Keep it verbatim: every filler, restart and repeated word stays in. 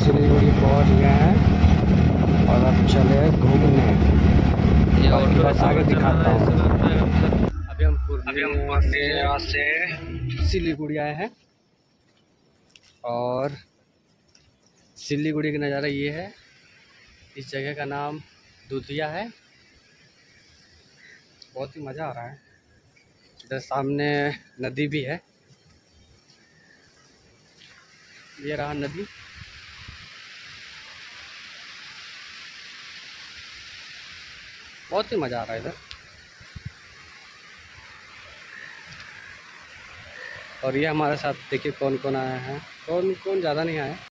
सिलीगुड़ी पहुंच गए हैं और अब चले घूमने। बाकी बस आगे दिखाता हूँ। अभी हम पूर्णिया से सिलीगुड़ी आए हैं और सिलीगुड़ी का नज़ारा ये है। इस जगह का नाम दूधिया है। बहुत ही मज़ा आ रहा है। इधर सामने नदी भी है, ये रहा नदी। बहुत ही मज़ा आ रहा है इधर। और ये हमारे साथ देखिए कौन कौन आया है। कौन कौन ज़्यादा नहीं आया।